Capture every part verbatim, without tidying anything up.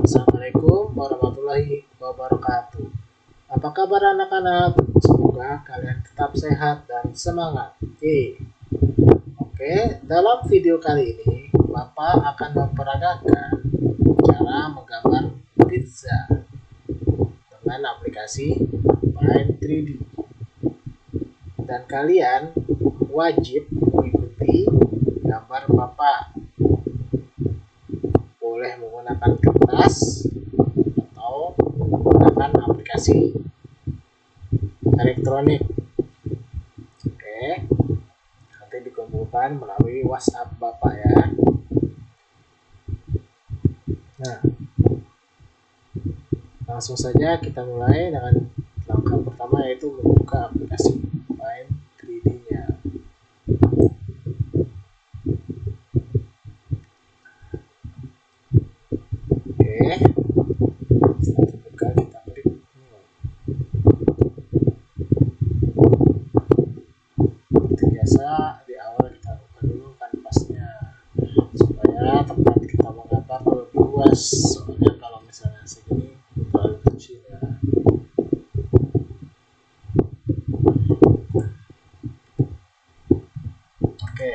Assalamualaikum warahmatullahi wabarakatuh. Apa kabar anak-anak? Semoga kalian tetap sehat dan semangat. Oke, Oke, dalam video kali ini Bapak akan memperagakan cara menggambar pizza dengan aplikasi Paint tiga D. Dan kalian wajib mengikuti gambar Bapak. Boleh menggunakan kertas atau menggunakan aplikasi elektronik. Oke, nanti dikumpulkan melalui WhatsApp Bapak ya. Nah, langsung saja kita mulai dengan langkah pertama, yaitu membuka aplikasi Paint tiga D-nya. Oke, setelah terbuka kita klik new. Seperti biasa di awal kita buka dulu kanvasnya supaya tempat kita menggambar lebih luas, soalnya kalau misalnya segini terlalu kecil ya. Oke,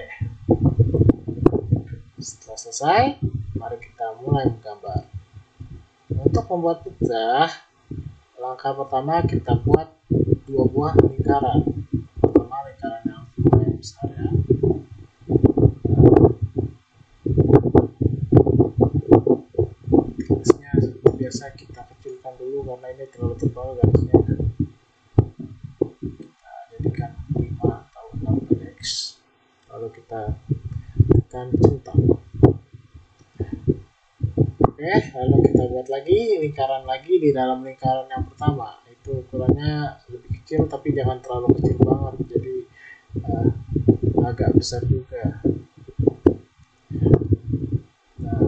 setelah selesai mari kita mulai menggambar. Untuk membuat pizza, langkah pertama kita buat dua buah lingkaran. Pertama lingkaran yang lumayan besar ya. Garisnya seperti biasa kita kecilkan dulu karena ini terlalu tebal garisnya. Kita jadikan lima atau enam px. Lalu kita tekan centang. Oke, lalu kita buat lagi lingkaran lagi di dalam lingkaran yang pertama. Itu ukurannya lebih kecil tapi jangan terlalu kecil banget, jadi uh, agak besar juga. Nah,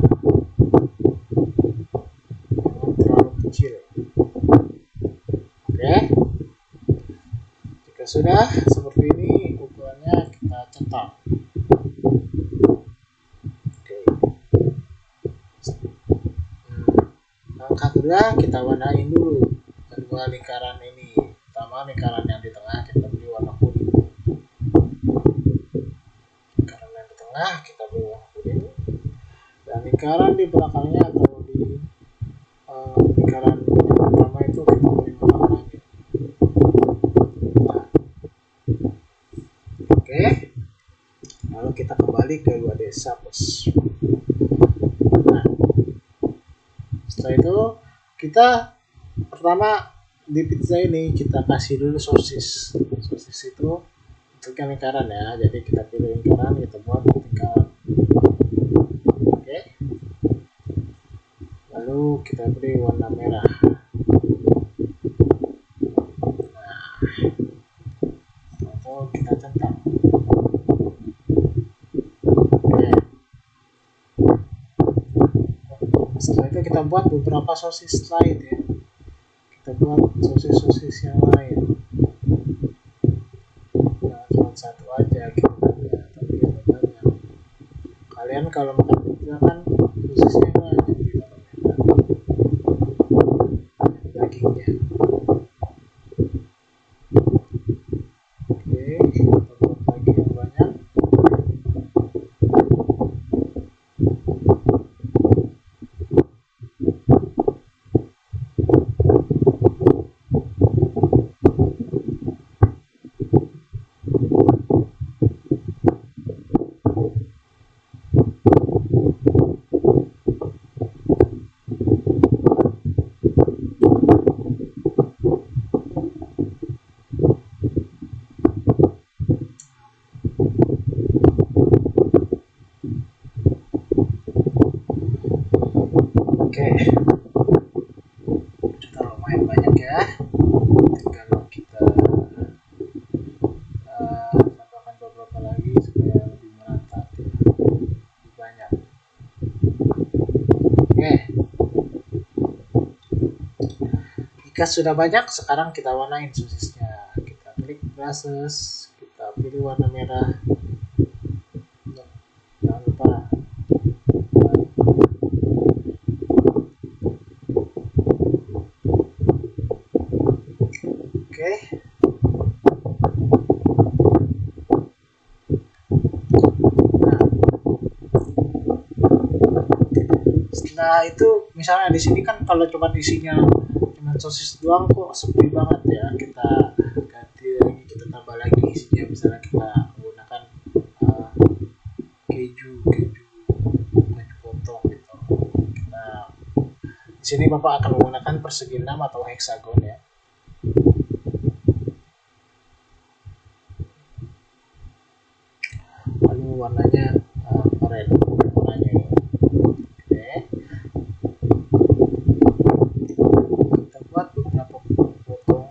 jangan terlalu kecil. Oke, jika sudah seperti ini ukurannya, kita centang. Langkah kedua, kita warnain dulu kedua lingkaran ini. Pertama lingkaran yang di tengah kita beri warna kuning. Lingkaran yang di tengah kita beri warna kuning. Dan lingkaran di belakangnya atau di uh, lingkaran yang pertama itu kita beri warna oranye. Nah. Oke. Lalu kita kembali ke dua D Suppose. Nah, setelah itu kita pertama di pizza ini kita kasih dulu sosis. Sosis itu bentuknya lingkaran ya, jadi kita pilih lingkaran, kita buat lingkaran. Oke, lalu kita beri warna merah. Nah, lalu kita centang. Oke, setelah itu kita buat beberapa sosis lain ya. Kita buat sosis-sosis yang lain. Jangan cuma satu aja gitu ya, tapi ada banyak. Kalian kalau makan pizza kan sosisnya banyak di dalamnya, dagingnya. Oke, kita buat lagi yang banyak. Oke, sudah lumayan banyak ya. Tinggal kita uh, tambahkan beberapa lagi supaya lebih merata, lebih banyak. Oke, jika sudah banyak, sekarang kita warnain sosisnya. Kita klik brushes, kita pilih warna merah. Jangan lupa Setelah itu misalnya di sini kan kalau cuma isinya cuma sosis doang kok sepi banget ya, kita ganti lagi, kita tambah lagi isinya, misalnya kita menggunakan uh, keju keju keju potong gitu. Nah, di sini Bapak akan menggunakan persegi enam atau heksagon ya. Lalu warnanya uh, oranye warnanya ya. Oke, kita buat beberapa potong.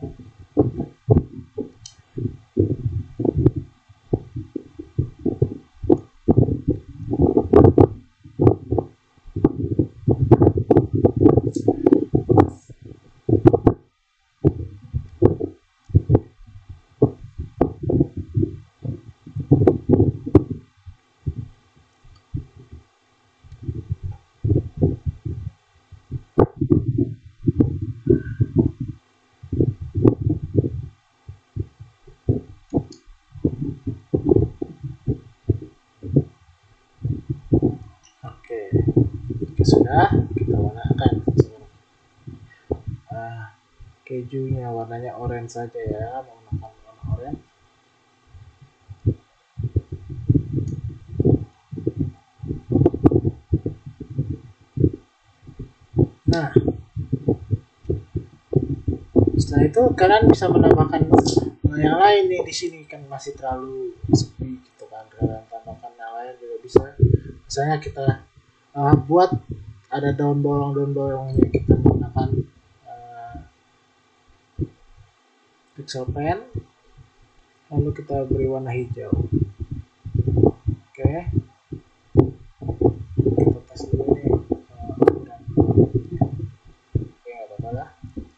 Oke, oke sudah, kita warnakan. Uh, kejunya warnanya orange saja ya, menggunakan warna orange. Nah, setelah itu kalian bisa menambahkan yang lain nih, di sini kan masih terlalu sepi gitu kan, kalian tambahkan yang lain juga bisa. Misalnya kita uh, buat ada daun bawang daun bawangnya, kita menggunakan uh, pixel pen, lalu kita beri warna hijau. Oke, kita tes dulu nih uh, ukuran. Oke, nggak apa-apa lah,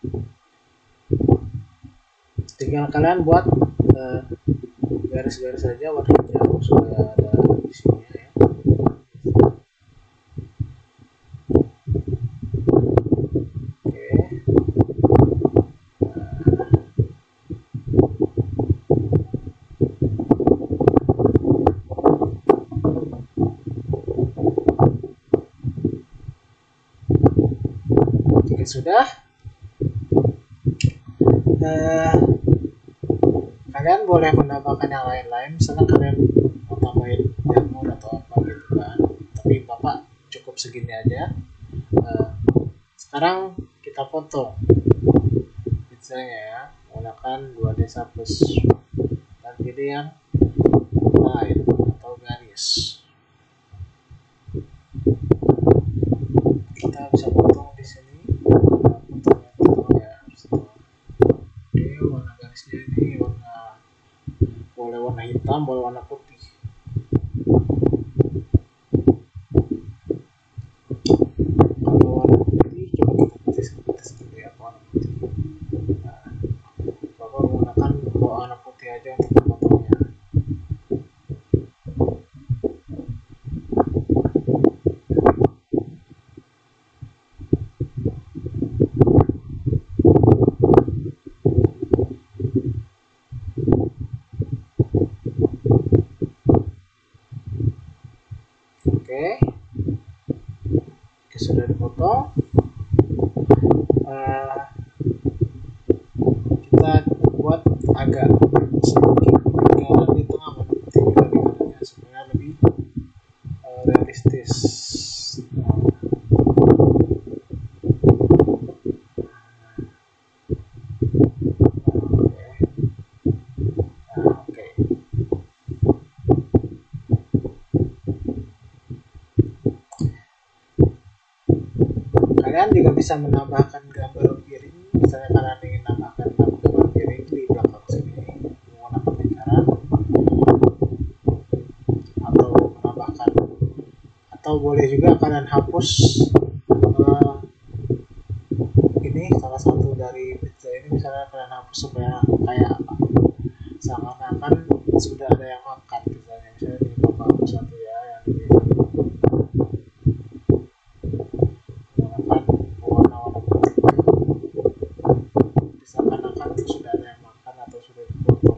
tinggal kalian buat uh, garis-garis saja warna hijau supaya ada di sini ya. Oke, jika sudah, uh, kalian boleh menambahkan yang lain-lain, misalnya kalian mau tambahin jamur atau apa gitu kan, tapi Bapak cukup segini aja. Uh, sekarang kita potong pizzanya ya, menggunakan dua D plus, dan pilih yang line atau garis. Kita bisa potong di sini, potongnya potong ya. Oke, warna garisnya ini warna, boleh warna hitam, boleh warna putih. Kalau warna putih, coba kita tes tes dulu ya warna putih. Nah, Bapak menggunakan warna putih aja untuk memotongnya. Oke, oke sudah dipotong. Uh, kita buat agak sedikit lingkaran di tengah warna putih juga lingkarannya supaya lebih uh, realistis. Nah, oke. Kalian juga bisa menambahkan gambar piring, misalnya kalian ingin menambahkan gambar piring di belakang sini menggunakan lingkaran, atau menambahkan, atau boleh juga kalian hapus uh, ini salah satu dari pizza ini, misalnya kalian hapus supaya kayak seakan-akan sudah ada yang makan pizzanya. Misalnya di Bapak hapus satu ya, yang di menggunakan warna-warna putih, seakan-akan sudah ada yang makan atau sudah dipotong.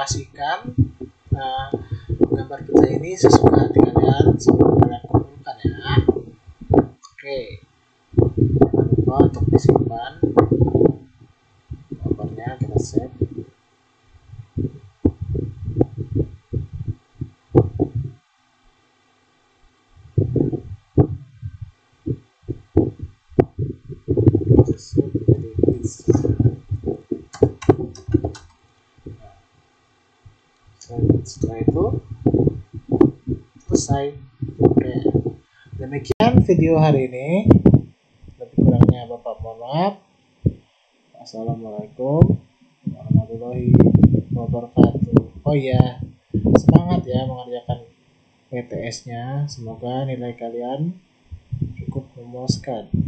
narasikan uh, gambar pizza ini sesuka hati kalian sebelum kalian kumpulkan ya. Oke, jangan lupa untuk disimpan gambarnya, kita save. Setelah itu selesai. Oke, demikian video hari ini. Lebih kurangnya Bapak mohon maaf. Assalamualaikum warahmatullahi wabarakatuh. Oh iya, semangat ya mengerjakan P T S-nya. Semoga nilai kalian cukup memuaskan.